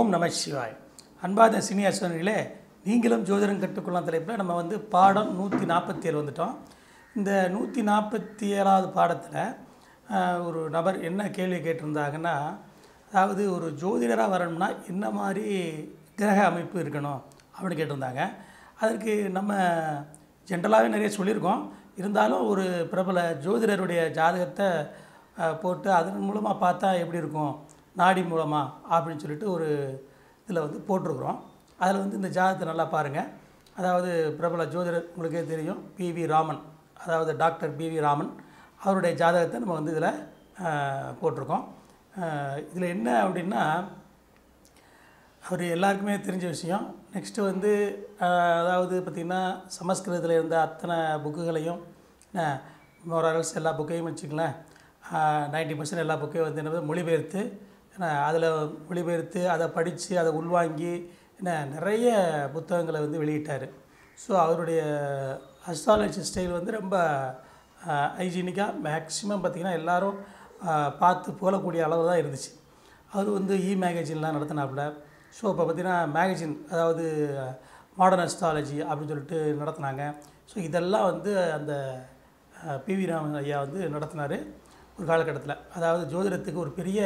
ஓம் நம சிவாய். அன்பார்ந்த சீனியர்ஸ்களே, நீங்களும் ஜோதிடம் கற்றுக்கொள்ளலாம் தலைப்பில் நம்ம பாடம் 147 வந்துட்டோம். இந்த 147வது பாடத்தில் ஒரு நபர் என்ன கேள்வி கேட்டிருந்தாங்கன்னா, அதாவது ஒரு ஜோதிடராக வரணும்னா என்ன மாதிரி கிரக அமைப்பு இருக்கணும் அப்படின்னு கேட்டிருந்தாங்க. அதற்கு நம்ம ஜென்ரலாகவே நிறைய சொல்லியிருக்கோம். இருந்தாலும் ஒரு பிரபல ஜோதிடருடைய ஜாதகத்தை போட்டு அதன் மூலமாக பார்த்தா எப்படி இருக்கும், நாடி மூலமாக அப்படின்னு சொல்லிட்டு ஒரு இதில் போட்டிருக்கிறோம். அதில் இந்த ஜாதகத்தை நல்லா பாருங்கள். அதாவது பிரபல ஜோதிடர் உங்களுக்கே தெரியும், பிவி ராமன், அதாவது டாக்டர் பிவி ராமன், அவருடைய ஜாதகத்தை நம்ம இதில் போட்டிருக்கோம். இதில் என்ன அப்படின்னா, அவர் எல்லாருக்குமே தெரிஞ்ச விஷயம். நெக்ஸ்ட்டு அதாவது பார்த்திங்கன்னா, சமஸ்கிருதத்தில் இருந்த அத்தனை புக்குகளையும் மோரல்ஸ் எல்லா புக்கையும் வச்சுக்கலாம், 90% எல்லா புக்கையும் என்ன மொழிபெயர்த்து அதில் மொழிபெயர்த்து அதை படித்து அதை உள்வாங்கி நிறைய புத்தகங்களை வெளியிட்டார். ஸோ அவருடைய அஸ்ட்ராலஜி ஸ்டைல் ரொம்ப ஹைஜீனிக்காக மேக்ஸிமம் பார்த்திங்கன்னா எல்லோரும் பார்த்து போகக்கூடிய அளவு தான் இருந்துச்சு. அவர் மேகசின்லாம் நடத்தினாப்புல. ஸோ இப்போ பார்த்திங்கன்னா மேகசின், அதாவது மாடர்ன் அஸ்ட்ராலஜி அப்படின்னு சொல்லிட்டு நடத்தினாங்க. ஸோ இதெல்லாம் அந்த பிவி ராமன் ஐயா நடத்தினார் ஒரு காலகட்டத்தில். அதாவது ஜோதிடத்துக்கு ஒரு பெரிய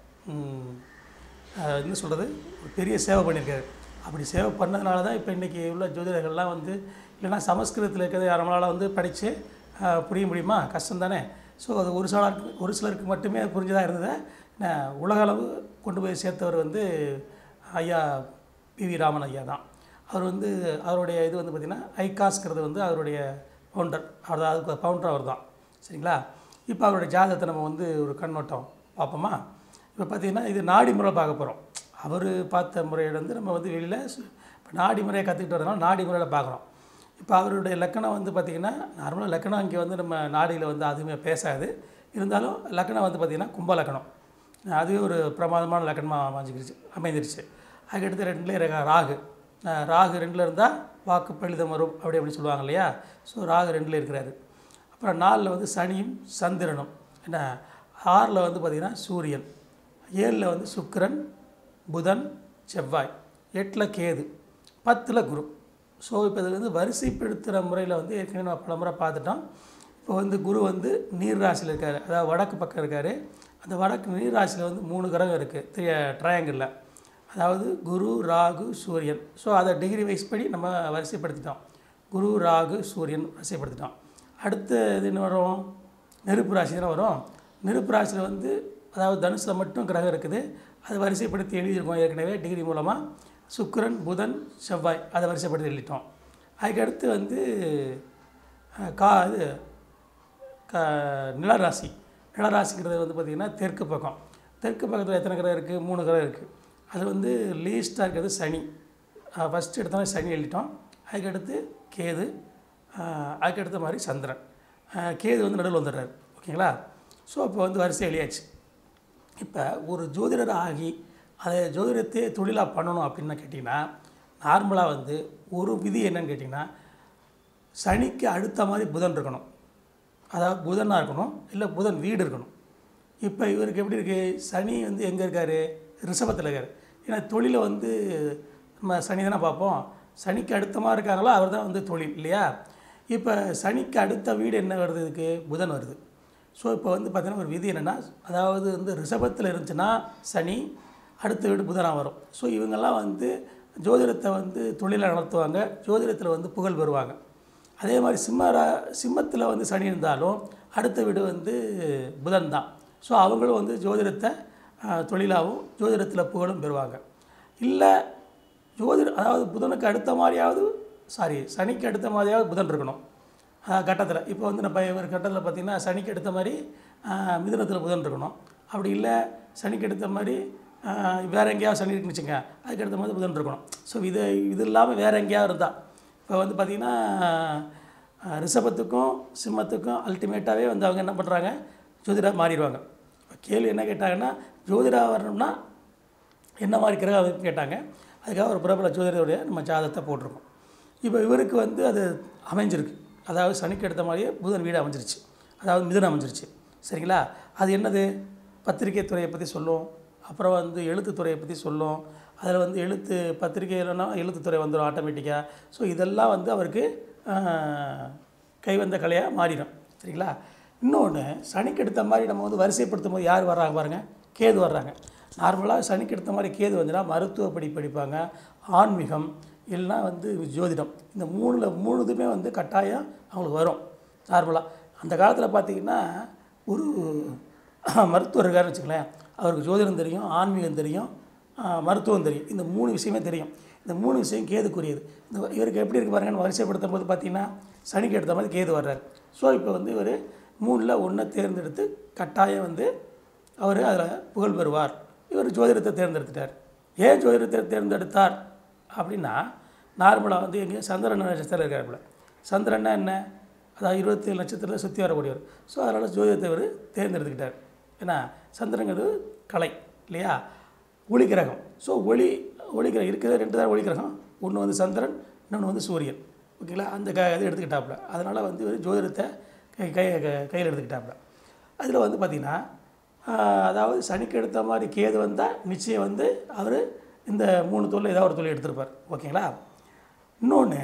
என்ன சொல்கிறது, ஒரு பெரிய சேவை பண்ணியிருக்காரு. அப்படி சேவை பண்ணதுனால தான் இப்போ இன்றைக்கி உள்ள ஜோதிடர்கள்லாம் இல்லைன்னா சமஸ்கிருதத்தில் இருக்கிறது நம்மளால் படித்து புரிய முடியுமா, கஷ்டம் தானே. ஸோ அது ஒரு சிலருக்கு மட்டுமே புரிஞ்சதாக இருந்ததை உலகளவு கொண்டு போய் சேர்த்தவர் ஐயா பிவி ராமன் ஐயா தான். அவர் அவருடைய இது பார்த்திங்கன்னா ஐகாஸ்கிறது அவருடைய ஃபவுண்டர், அதுக்கு ஃபவுண்டர் அவர் தான். சரிங்களா. இப்போ அவருடைய ஜாதகத்தை நம்ம ஒரு கண்ணோட்டம் பார்ப்போமா. இப்போ பார்த்திங்கன்னா இது நாடி முறை பார்க்க போகிறோம். அவர் பார்த்த முறையை நம்ம வெளியில் இப்போ நாடி முறையை கற்றுக்கிட்டு வரதுனால நாடி முறையில் பார்க்குறோம். இப்போ அவருடைய லக்கணம் பார்த்திங்கன்னா, நார்மலாக லக்கணம் இங்கே நம்ம நாடியில் அதுவுமே பேசாது. இருந்தாலும் லக்கணம் பார்த்திங்கன்னா கும்ப லக்கணம். அதுவே ஒரு பிரமாதமான லக்கணமாக அமைஞ்சிருச்சு. அதுக்கடுத்து 2லேயே ராகு 2 இருந்தால் வாக்கு பலிதம் வரும் அப்படின்னு சொல்லுவாங்க இல்லையா. ஸோ ராகு 2 இருக்கிறாரு. அப்புறம் 4 சனியும் சந்திரனும், 6 பார்த்திங்கன்னா சூரியன், 7 சுக்கிரன், புதன், செவ்வாய், 8 கேது, 10 குரு. ஸோ இப்போ இது வரிசைப்படுத்துகிற முறையில் ஏற்கனவே நம்ம பல முறை பார்த்துட்டோம். இப்போ குரு நீர் ராசியில் இருக்கார், அதாவது வடக்கு பக்கம் இருக்கார். அந்த வடக்கு நீர் ராசியில் 3 கிரகம் இருக்குது ட்ரையாங்கிளில். அதாவது குரு, ராகு, சூரியன். ஸோ அதை டிகிரி வைஸ் படி நம்ம வரிசைப்படுத்திட்டோம். குரு, ராகு, சூரியன் வரிசைப்படுத்திட்டோம். அடுத்து இது என்ன வரும், நெருப்பு ராசி தானே வரும். நெருப்பு ராசியில் அதாவது தனுசில் மட்டும் கிரகம் இருக்குது. அதை வரிசைப்படுத்தி எழுதியிருக்கோம் ஏற்கனவே டிகிரி மூலமாக. சுக்கிரன், புதன், செவ்வாய் அதை வரிசைப்படுத்தி எழுதிட்டோம். அதுக்கடுத்து நிலராசி. நிலராசிங்கிறது பார்த்திங்கன்னா தெற்கு பக்கம். தெற்கு பக்கத்தில் எத்தனை கிரகம் இருக்குது, 3 கிரகம் இருக்குது. அது லீஸ்ட்டாக இருக்கிறது சனி. ஃபஸ்ட்டு எடுத்தோம்னா சனி எழுதிட்டோம். அதுக்கடுத்து கேது, அதுக்கடுத்த மாதிரி சந்திரன். கேது நடுவில் வந்துடுறாரு. ஓகேங்களா. ஸோ இப்போ வரிசை எழுதியாச்சு. இப்போ ஒரு ஜோதிடர் ஆகி அதை ஜோதிடத்தை தொழிலாக பண்ணணும் அப்படின்னு கேட்டிங்கன்னா, நார்மலாக ஒரு விதி என்னன்னு கேட்டிங்கன்னா, சனிக்கு அடுத்த மாதிரி புதன் இருக்கணும். அதாவது புதனாக இருக்கணும், இல்லை புதன் வீடு இருக்கணும். இப்போ இவருக்கு எப்படி இருக்குது, சனி எங்கே இருக்கார், ரிஷபத்தில் இருக்கார். ஏன்னா தொழிலை நம்ம சனி தானே பார்ப்போம். சனிக்கு அடுத்த மாதிரி இருக்காங்களோ அவர் தான் தொழில் இல்லையா. இப்போ சனிக்கு அடுத்த வீடு என்ன வருது, இதுக்கு புதன் வருது. ஸோ இப்போ பார்த்திங்கன்னா ஒரு விதி என்னென்னா, அதாவது ரிஷபத்தில் இருந்துச்சுன்னா சனி, அடுத்த வீடு புதனாக வரும். ஸோ இவங்கெல்லாம் ஜோதிடத்தை தொழிலை நடத்துவாங்க, ஜோதிடத்தில் புகழ் பெறுவாங்க. அதே மாதிரி சிம்மத்தில் சனி இருந்தாலும் அடுத்த வீடு புதன் தான். ஸோ அவங்களும் ஜோதிடத்தை தொழிலாகவும் ஜோதிடத்தில் புகழும் பெறுவாங்க. இல்லை அதாவது புதனுக்கு அடுத்த மாதிரியாவது சனிக்கு அடுத்த மாதிரியாவது புதன் இருக்கணும் கட்டத்தில். இப்போ நம்ம ஒரு கட்டத்தில் பார்த்திங்கன்னா சனிக்கு அடுத்த மாதிரி மிதுனத்தில் புதன் இருக்கணும். அப்படி இல்லை சனிக்கு அடுத்த மாதிரி வேறு எங்கேயாவது சனி இருக்குன்னு வச்சுங்க, அதுக்கு அடுத்த மாதிரி புதன் இருக்கணும். ஸோ இது இல்லாமல் வேறு எங்கேயாவது இருந்தால் இப்போ பார்த்திங்கன்னா ரிஷபத்துக்கும் சிம்மத்துக்கும் அல்டிமேட்டாகவே அவங்க என்ன பண்ணுறாங்க, ஜோதிடராக மாறிடுவாங்க. இப்போ கேள்வி என்ன கேட்டாங்கன்னா, ஜோதிடராக வரணும்னா என்ன மாதிரி கிரகம் கேட்டாங்க. அதுக்காக ஒரு பிரபல ஜோதிடருடைய நம்ம ஜாதகத்தை போட்டிருக்கோம். இப்போ இவருக்கு அது அமைஞ்சிருக்கு. அதாவது சனிக்கு எடுத்த மாதிரியே புதன் வீடு அமைஞ்சிருச்சு, அதாவது மிதுனம் அமைஞ்சிருச்சு. சரிங்களா. அது என்னது, பத்திரிகை துறையை பற்றி சொல்லும், அப்புறம் எழுத்துத்துறையை பற்றி சொல்லும், அதில் வந்து எழுத்து பத்திரிகை இல்லைன்னா எழுத்துத்துறை வந்துடும் ஆட்டோமேட்டிக்காக. ஸோ இதெல்லாம் வந்து அவருக்கு கைவந்த கலையாக மாறிடும். சரிங்களா? இன்னொன்று, சனிக்கு எடுத்த மாதிரி நம்ம வந்து வரிசைப்படுத்தும் போது யார் வர்றாங்க பாருங்கள், கேது வர்றாங்க. நார்மலாக சனிக்கு எடுத்த மாதிரி கேது வந்துன்னா மருத்துவ படிப்பாங்க, ஆன்மீகம், இல்லைனா வந்து ஜோதிடம். இந்த மூணு இதுவுமே வந்து கட்டாயம் அவங்களுக்கு வரும் நார்மலாக. அந்த காலத்தில் பார்த்திங்கன்னா ஒரு மருத்துவர் இருக்காருன்னு வச்சுங்களேன், அவருக்கு ஜோதிடம் தெரியும், ஆன்மீகம் தெரியும், மருத்துவம் தெரியும். இந்த 3 விஷயமே தெரியும். இந்த 3 விஷயம் கேதுக்குரியது. இவருக்கு எப்படி இருக்குது பாருங்கன்னு வரிசைப்படுத்தும் போது பார்த்திங்கன்னா சனிக்கு எடுத்த மாதிரி கேது வர்றார். ஸோ இப்போ வந்து இவர் 3ல் 1 தேர்ந்தெடுத்து கட்டாயம் வந்து அவர் அதில் புகழ் பெறுவார். இவர் ஜோதிடத்தை தேர்ந்தெடுத்துட்டார். ஏன் ஜோதிடத்தை தேர்ந்தெடுத்தார் அப்படின்னா, நார்மலாக வந்து எங்கே சந்திரன் நட்சத்திரம் இருக்காருல, சந்திரன்னா என்ன, அதாவது 27 நட்சத்திரத்தில் சுற்றி வரக்கூடியவர். ஸோ அதனால் ஜோதிடத்தை இவர் தேர்ந்தெடுத்துக்கிட்டார். ஏன்னா சந்திரங்கிறது கலை இல்லையா, ஒளி கிரகம். ஸோ ஒளி கிரகம் இருக்கிறது 2 தான் ஒளி கிரகம். ஒன்று வந்து சந்திரன், இன்னொன்று வந்து சூரியன். ஓகேங்களா? அந்த இது எடுத்துக்கிட்டாப்புல. அதனால் வந்து இவர் ஜோதிடத்தை கையில் எடுத்துக்கிட்டாப்புல. அதில் வந்து பார்த்திங்கன்னா, அதாவது சனிக்கு எடுத்த மாதிரி கேது வந்தால் நிச்சயம் வந்து அவர் இந்த 3 தொழில் ஏதாவது ஒரு தொழில் எடுத்திருப்பார். ஓகேங்களா? இன்னொன்று,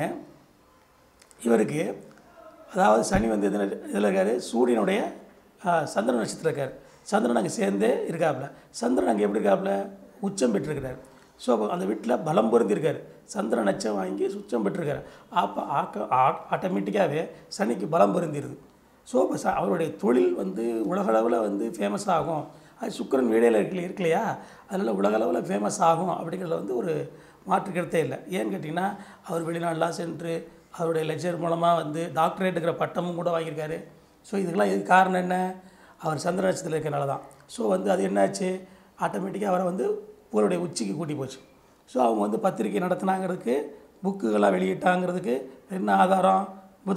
இவருக்கு அதாவது சனி வந்து இதில் இருக்கார், சூரியனுடைய சந்திரன் நட்சத்திரம் இருக்கார். சந்திரன் அங்கே சேர்ந்தே இருக்காப்புல. சந்திரன் அங்கே எப்படி இருக்காப்புல, உச்சம் பெற்றிருக்கிறார். ஸோ அப்போ அந்த வீட்டில் பலம் பொருந்திருக்கார். சந்திரன் நட்சம் வாங்கி உச்சம் பெற்றிருக்கார். அப்போ ஆட்டோமேட்டிக்காகவே சனிக்கு பலம் பொருந்திடுது. ஸோ இப்போ அவருடைய தொழில் வந்து உலகளவில் வந்து ஃபேமஸ் ஆகும். அது சுக்கிரன் வீடையில் இருக்கலையா, அதனால் உலகளவில் ஃபேமஸ் ஆகும் அப்படிங்கிறதுல வந்து ஒரு மாற்று கருத்தே இல்லை. ஏன்னு கேட்டிங்கன்னா, அவர் வெளிநாடுலாம் சென்று அவருடைய லெக்சர் மூலமாக வந்து டாக்டரேட்டுங்கிற பட்டமும் கூட வாங்கியிருக்காரு. ஸோ இதுக்கெல்லாம் இதுக்கு காரணம் என்ன, அவர் சந்திர நட்சத்திரத்தில் இருக்கிறனால தான். ஸோ வந்து அது என்னாச்சு, ஆட்டோமேட்டிக்காக அவரை வந்து புகழுடைய உச்சிக்கு கூட்டி போச்சு. ஸோ அவங்க வந்து பத்திரிக்கை நடத்தினாங்கிறதுக்கு, புக்குகளாக வெளியிட்டாங்கிறதுக்கு என்ன ஆதாரம்,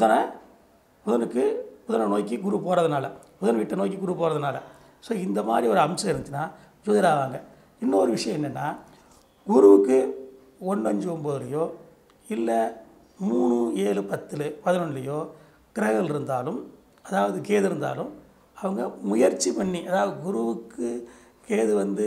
புதனை நோக்கி குரு போகிறதுனால, புதன் வீட்டை நோக்கி குரு போகிறதுனால. ஸோ இந்த மாதிரி ஒரு அம்சம் இருந்துச்சுன்னா ஜோதிடர் ஆவாங்க. இன்னொரு விஷயம் என்னென்னா, குருவுக்கு 1, 5, 9லையோ இல்லை 3, 7, 10, 11லையோ கிரகங்கள் இருந்தாலும், அதாவது கேது இருந்தாலும், அவங்க முயற்சி பண்ணி, அதாவது குருவுக்கு கேது வந்து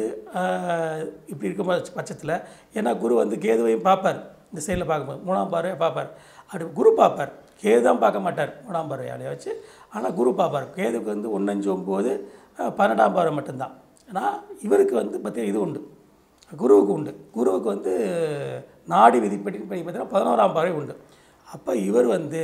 இப்படி இருக்கும் பட்சத்தில், ஏன்னா குரு வந்து கேதுவையும் பார்ப்பார், இந்த சைடில் பார்க்கும்போது 3ஆம் பார்வையை பார்ப்பார். அப்படி குரு பார்ப்பார், கேது தான் பார்க்க மாட்டார் 3ஆம் பார்வையாலே வச்சு. ஆனால் குரு பார்ப்பார். கேதுக்கு வந்து 1, 5, 9, 12ஆம் பார்வை மட்டும்தான். ஆனால் இவருக்கு வந்து பார்த்திங்கன்னா இது உண்டு, குருவுக்கு உண்டு. குருவுக்கு வந்து நாடி விதிப்படி பார்த்தீங்கன்னா 11ஆம் பார்வை உண்டு. அப்போ இவர் வந்து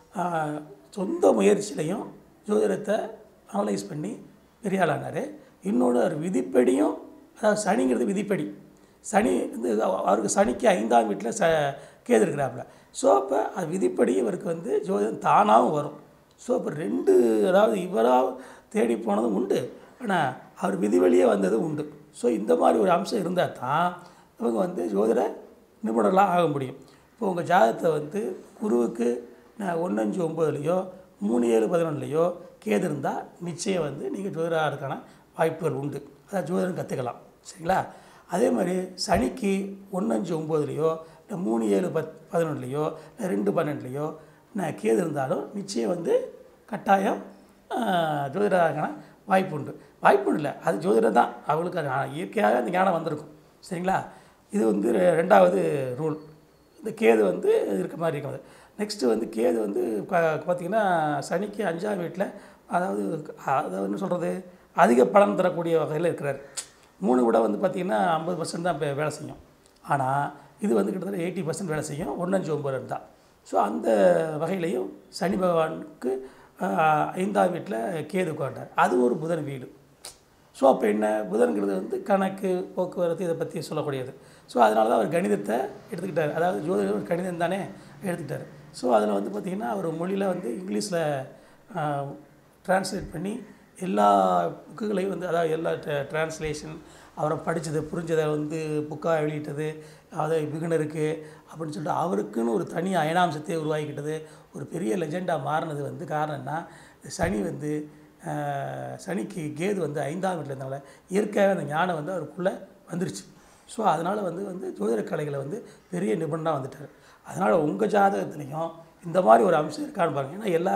சொந்த முயற்சியிலையும் ஜோதிடத்தை அனலைஸ் பண்ணி பெரிய ஆளானார். இன்னொன்று, அவர் விதிப்படியும், அதாவது சனிங்கிறது விதிப்படி, சனி வந்து அவருக்கு சனிக்கு 5ஆம் வீட்டில் கேது இருக்கிறாப்புல. ஸோ அப்போ அது விதிப்படி இவருக்கு வந்து ஜோதிடம் தானாகவும் வரும். ஸோ இப்போ 2, அதாவது இவராக தேடி போனதும் உண்டு, ஆனால் அவர் விதி வழியே வந்ததும் உண்டு. ஸோ இந்த மாதிரி ஒரு அம்சம் இருந்தால் தான் இவங்க வந்து ஜோதிட நிபுணர்களாக ஆக முடியும். இப்போ உங்கள் ஜாதகத்தை வந்து குருவுக்கு 1, 5, 9லையோ 3, 7, 11லையோ கேது இருந்தால் நிச்சயம் வந்து நீங்கள் ஜோதிடருக்கான வாய்ப்புகள் உண்டு. அதாவது ஜோதிடம் கற்றுக்கலாம். சரிங்களா? அதே மாதிரி சனிக்கு 1, 5, 9லையோ இல்லை 3, 7, 11லையோ இல்லை 2, 12லையோ கேது இருந்தாலும் நிச்சயம் வந்து கட்டாயம் ஜோதிடருக்கான வாய்ப்பு உண்டு. வாய்ப்பு இல்லை, அது ஜோதிடம் தான், அவங்களுக்கு அது இயற்கையாக அந்த ஞானம் வந்திருக்கும். சரிங்களா? இது வந்து 2வது ரூல். இந்த கேது வந்து இருக்க மாதிரி இருக்கிறது. நெக்ஸ்ட்டு வந்து கேது வந்து பார்த்திங்கன்னா சனிக்கு 5ஆம் வீட்டில், அதாவது என்ன சொல்கிறது, அதிக பலன் தரக்கூடிய வகையில் இருக்கிறார். 3 விட வந்து பார்த்திங்கன்னா 50% தான் இப்போ வேலை செய்யும். ஆனால் இது வந்து கிட்டத்தட்ட 80% வேலை செய்யும் 1, 5, 9 இருந்தால். ஸோ அந்த வகையிலையும் சனி பகவானுக்கு 5ஆம் வீட்டில் கேது உட்காண்டார். அது ஒரு புதன் வீடு. ஸோ அப்போ என்ன, புதன்கிறது வந்து கணக்கு, போக்குவரத்து, இதை பற்றி சொல்லக்கூடியது. ஸோ அதனால தான் அவர் கணிதத்தை எடுத்துக்கிட்டார். அதாவது ஜோதிடம் ஒரு கணிதம் தானே எடுத்துக்கிட்டார். ஸோ அதில் வந்து பார்த்திங்கன்னா அவர் மொழியில் வந்து இங்கிலீஷில் ட்ரான்ஸ்லேட் பண்ணி எல்லா புக்குகளையும் வந்து, அதாவது எல்லா ட்ரான்ஸ்லேஷன், அவரை படித்தது புரிஞ்சதை வந்து புக்காக வெளியிட்டது, அதை பிகினருக்கு அப்படின்னு சொல்லிட்டு அவருக்குன்னு ஒரு தனி அயனாம்சத்தை உருவாக்கிட்டது, ஒரு பெரிய லெஜெண்டாக மாறினது வந்து காரணம்னா, சனி வந்து சனிக்கு கேது வந்து 5ஆம் வீட்டில் இருந்தனால இயற்கையாக அந்த ஞானம் வந்து அவருக்குள்ளே வந்துருச்சு. ஸோ அதனால் வந்து ஜோதிட கலைகளை வந்து பெரிய நிபுணனாக வந்துட்டார். அதனால் உங்கள் ஜாதகத்துலேயும் இந்த மாதிரி ஒரு அம்சம் இருக்கான்னு பாருங்கள். ஏன்னா எல்லா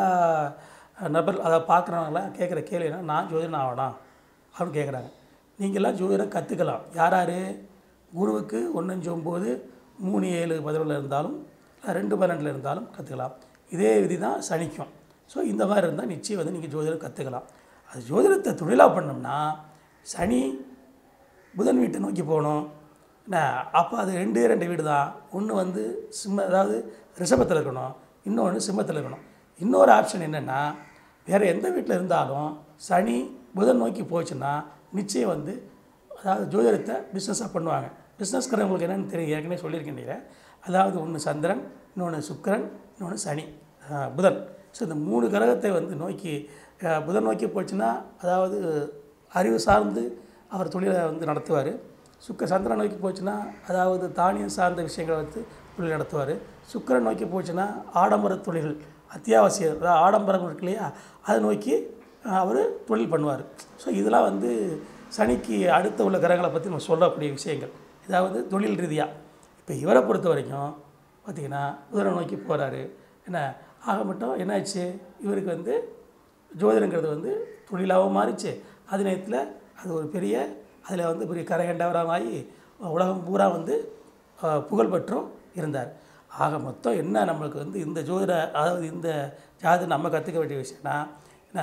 நபர் அதை பார்க்குறவங்களாம் கேட்குற கேள்வினா, நான் ஜோதிடம் ஆகணும் அப்படின்னு கேட்குறாங்க. நீங்கள்லாம் ஜோதிடம் கற்றுக்கலாம். யார் குருவுக்கு 1 5 9 3 7 11 இருந்தாலும் 2 12 இருந்தாலும் கற்றுக்கலாம். இதே விதி தான் சனிக்கும். ஸோ இந்த மாதிரி இருந்தால் நிச்சயம் வந்து நீங்கள் ஜோதிடம் கற்றுக்கலாம். அது ஜோதிடத்தை தொழிலாக பண்ணோம்னா சனி புதன் வீட்டை நோக்கி போகணும். என்ன அப்போ அது 2 வீடு தான். ஒன்று வந்து அதாவது ரிஷபத்தில் இருக்கணும், இன்னொன்று சிம்மத்தில் இருக்கணும். இன்னொரு ஆப்ஷன் என்னென்னா வேறு எந்த வீட்டில் இருந்தாலும் சனி புதன் நோக்கி போச்சுன்னா நிச்சயம் வந்து அதாவது ஜோதிடத்தை பிஸ்னஸாக பண்ணுவாங்க. பிஸ்னஸ்கிறவங்களுக்கு என்னென்னு தெரியும், ஏற்கனவே சொல்லியிருக்கேன். அதாவது ஒன்று சந்திரன், இன்னொன்று சுக்கிரன், இன்னொன்று சனி, புதன். ஸோ இந்த 3 கிரகத்தை வந்து நோக்கி புதன் நோக்கி போச்சுன்னா அதாவது அறிவு சார்ந்து அவர் தொழிலை வந்து நடத்துவார். சந்திரன் நோக்கி போச்சுன்னா அதாவது தானியம் சார்ந்த விஷயங்களை வந்து தொழில் நடத்துவார். சுக்கிரன் நோக்கி போச்சுன்னா ஆடம்பர தொழில்கள், அத்தியாவசிய அதாவது ஆடம்பரங்கள் இருக்கு இல்லையா, அதை நோக்கி அவர் தொழில் பண்ணுவார். ஸோ இதெல்லாம் வந்து சனிக்கு அடுத்த உள்ள கிரகங்களை பற்றி நம்ம சொல்லக்கூடிய விஷயங்கள். அதாவது தொழில் ரீதியாக இப்போ இவரை பொறுத்த வரைக்கும் பார்த்திங்கன்னா புதனை நோக்கி போகிறாரு. என்ன ஆக மட்டும் என்னாச்சு, இவருக்கு வந்து ஜோதிடங்கிறது வந்து தொழிலாகவும் மாறிச்சு. அதே நேரத்தில் அது ஒரு பெரிய அதில் வந்து பெரிய கரகண்டவரமாகி உலகம் பூரா வந்து புகழ்பெற்றும் இருந்தார். ஆக மொத்தம் என்ன நம்மளுக்கு வந்து இந்த அதாவது இந்த ஜாதகம் நம்ம கற்றுக்க வேண்டிய விஷயம்னா என்ன,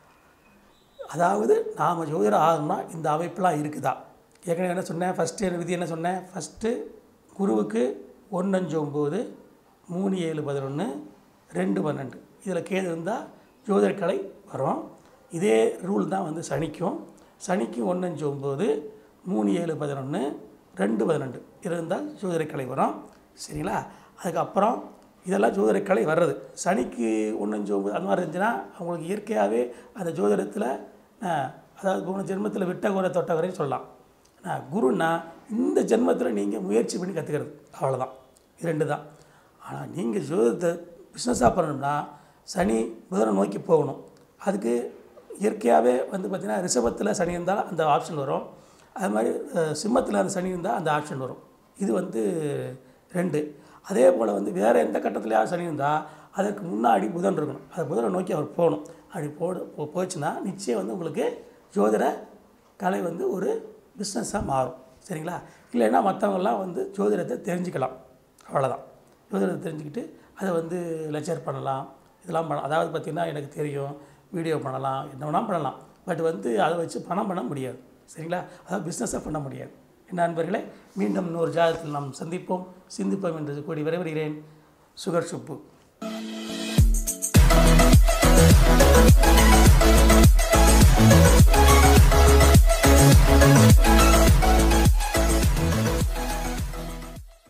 அதாவது நாம் ஜோதிடம் ஆகணும்னா இந்த அமைப்பெலாம் இருக்குதா. ஏற்கனவே என்ன சொன்னேன், ஃபஸ்ட்டு விதி என்ன சொன்னேன், ஃபஸ்ட்டு குருவுக்கு 1 5 9 3 7 11 2 12 இதில் கேது இருந்தால் ஜோதிடக்கலை வரும். இதே ரூல் தான் வந்து சனிக்கும் 1 5 9 3 7 11 2 12 இருந்தால் ஜோதிடக்கலை வரும். சரிங்களா. அதுக்கப்புறம் இதெல்லாம் ஜோதிடக்கலை வர்றது சனிக்கு 1 5 9 அந்த மாதிரி இருந்துச்சுன்னா அவங்களுக்கு இயற்கையாகவே அந்த ஜோதிடத்தில் அதாவது போன ஜென்மத்தில் விட்ட குறை தொட்ட வரையும் சொல்லலாம். குருன்னா இந்த ஜென்மத்தில் நீங்கள் முயற்சி பண்ணி கற்றுக்கிறது, அவ்வளோதான். 2 தான். ஆனால் நீங்கள் ஜோதிடத்தை பிஸ்னஸாக பண்ணணும்னா சனி புதனை நோக்கி போகணும். அதுக்கு இயற்கையாகவே வந்து பார்த்திங்கன்னா ரிஷபத்தில் சனி இருந்தால் அந்த ஆப்ஷன் வரும். அது மாதிரி சிம்மத்தில் அந்த சனி இருந்தால் அந்த ஆப்ஷன் வரும். இது வந்து 2. அதே போல் வந்து வேறு எந்த கட்டத்துலையாவது சனி இருந்தால் அதற்கு முன்னாடி புதன் இருக்கணும். அது புதனை நோக்கி அவர் போகணும். அப்படி போச்சுன்னா நிச்சயம் வந்து உங்களுக்கு ஜோதிட கலை வந்து ஒரு பிஸ்னஸாக மாறும். சரிங்களா. இல்லைன்னா மற்றவங்கெல்லாம் வந்து ஜோதிடத்தை தெரிஞ்சுக்கலாம், அவ்வளோதான். ஜோதிடத்தை தெரிஞ்சுக்கிட்டு அதை வந்து லெக்சர் பண்ணலாம், இதெல்லாம் பண்ணலாம். அதாவது பார்த்திங்கன்னா எனக்கு தெரியும், வீடியோ பண்ணலாம், என்ன வேணால் பண்ணலாம். பட் வந்து அதை வச்சு பணம் பண்ண முடியாது. சரிங்களா. அதாவது பிஸ்னஸாக பண்ண முடியாது. என்ன நண்பர்களே, மீண்டும் இன்னொரு ஜாதகத்தில் நாம் சந்திப்போம், சிந்திப்போம் என்று கூடி விரைவுகிறேன். சுகர் சுப்பு.